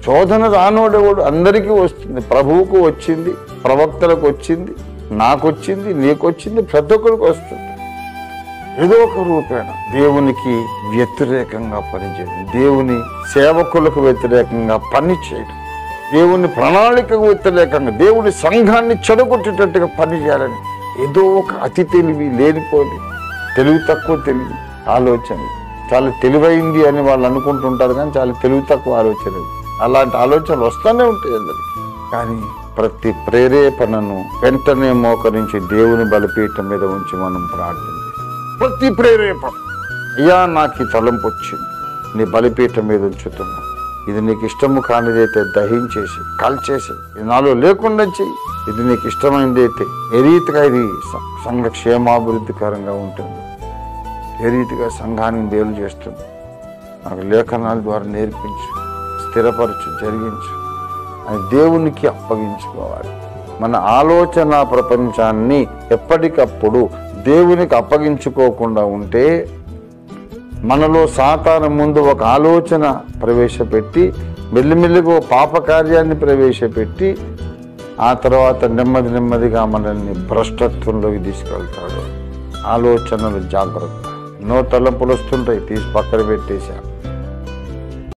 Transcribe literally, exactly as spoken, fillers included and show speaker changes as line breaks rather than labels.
శోధన రానోడేవాడు అందరికీ వస్తుంది. ప్రభువుకు వచ్చింది, ప్రవక్తలకు వచ్చింది, నాకు వచ్చింది, నీకు వచ్చింది, ప్రతి ఒక్కరికి వస్తుంది. ఏదో ఒక రూపేణ దేవునికి వ్యతిరేకంగా పనిచేయడం, దేవుని సేవకులకు వ్యతిరేకంగా పని చేయడం, దేవుని ప్రణాళికకు వ్యతిరేకంగా దేవుని సంఘాన్ని చెడగొట్టేటట్టుగా పని చేయాలని ఏదో ఒక అతి తెలివి, లేనిపోని తెలివి తక్కువ తెలివి ఆలోచన, చాలా తెలివైంది అని వాళ్ళు అనుకుంటుంటారు, కానీ చాలా తెలివి తక్కువ ఆలోచనలు. అలాంటి ఆలోచనలు వస్తూనే ఉంటాయి అందరికి. కానీ ప్రతి ప్రేరేపణను వెంటనే మోకరించి దేవుని బలిపీఠం మీద ఉంచి మనం ప్రార్థన చేస్తాం. ప్రతి ప్రేరేపణ, అయ్యా నాకు ఈ తలంపు వచ్చింది, నీ బలిపీఠం మీద ఉంచుతున్నా, ఇది నీకు ఇష్టము కానిదైతే దహించేసి కాల్చేసి, ఇది నాలో లేకుండా చెయ్యి, ఇది నీకు ఇష్టమైనది అయితే ఏ రీతిగా ఇది సంఘ క్షేమాభివృద్ధికరంగా ఉంటుంది, ఏ రీతిగా సంఘాన్ని మేలు చేస్తుంది, నాకు లేఖనాల ద్వారా నేర్పించు, స్థిరపరచు, జరిగించు అని దేవునికి అప్పగించుకోవాలి. మన ఆలోచన ప్రపంచాన్ని ఎప్పటికప్పుడు దేవునికి అప్పగించుకోకుండా ఉంటే మనలో సాతాను ముందు ఒక ఆలోచన ప్రవేశపెట్టి మెల్లిమెల్లిగా పాప కార్యాన్ని ప్రవేశపెట్టి ఆ తర్వాత నెమ్మది నెమ్మదిగా మనల్ని భ్రష్టత్వంలోకి తీసుకెళ్తాడు. ఆలోచనలు జాగ్రత్త. ఎన్నో తలంపులు వస్తుంటాయి, తీసి పక్కన పెట్టేశా.